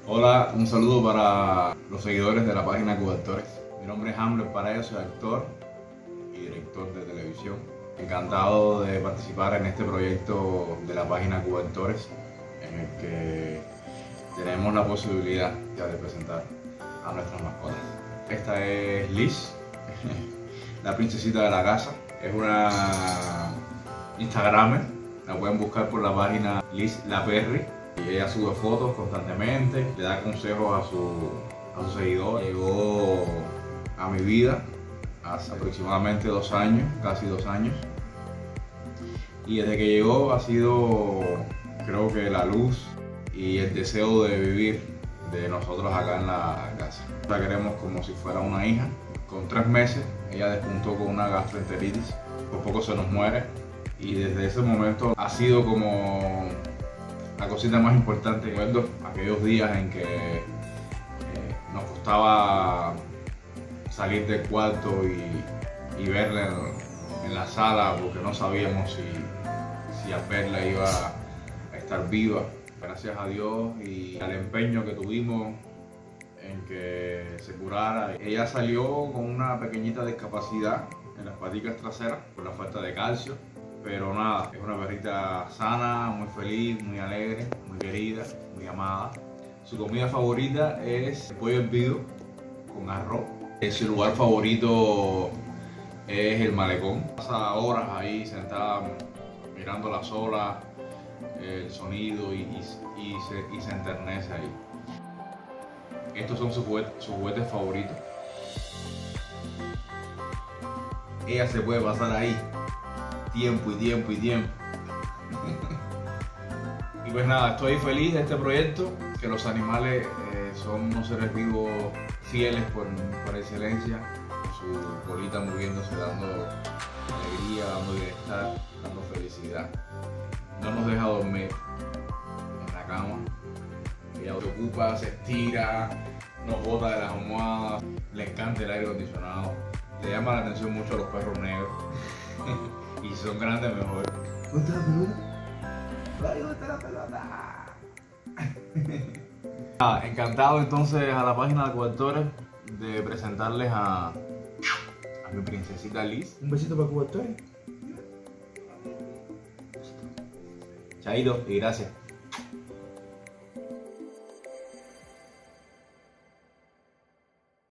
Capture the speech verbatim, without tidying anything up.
Hola, un saludo para los seguidores de la página Cubertores. Mi nombre es Hamlet Paredes, soy actor y director de televisión. Encantado de participar en este proyecto de la página Cubertores, en el que tenemos la posibilidad ya de presentar a nuestras mascotas. Esta es Liz, la princesita de la casa. Es una Instagramer, la pueden buscar por la página Liz La Perry. Y ella sube fotos constantemente, le da consejos a, su, a sus seguidores. Llegó a mi vida hace aproximadamente dos años, casi dos años. Y desde que llegó ha sido, creo que la luz y el deseo de vivir de nosotros acá en la casa. La queremos como si fuera una hija. Con tres meses ella despuntó con una gastroenteritis, por poco se nos muere. Y desde ese momento ha sido como la cosita más importante. Recuerdo aquellos días en que eh, nos costaba salir del cuarto y, y verla en, en la sala porque no sabíamos si, si al verla iba a estar viva. Gracias a Dios y al empeño que tuvimos en que se curara. Ella salió con una pequeñita discapacidad en las paticas traseras por la falta de calcio. Pero nada, es una perrita sana, muy feliz, muy alegre, muy querida, muy amada. Su comida favorita es pollo hervido con arroz. Su lugar favorito es el malecón. Pasa horas ahí sentada mirando las olas, el sonido y, y, y, se, y se enternece ahí. Estos son sus juguetes, sus juguetes favoritos. Ella se puede pasar ahí tiempo y tiempo y tiempo. Y pues nada, estoy feliz de este proyecto, que los animales eh, son unos seres vivos fieles por, por excelencia, con su colita moviéndose, dando alegría, dando bienestar, dando felicidad. No nos deja dormir en la cama. Ella se ocupa, se estira, nos bota de las almohadas, le encanta el aire acondicionado. Le llama la atención mucho a los perros negros. Y si son grandes, mejor. ¿Dónde está la pelota? ¿Dónde está la pelota? Ah, encantado entonces a la página de Cubertores de presentarles a, a mi princesita Liz. Un besito para Cubertores. Chaito y gracias.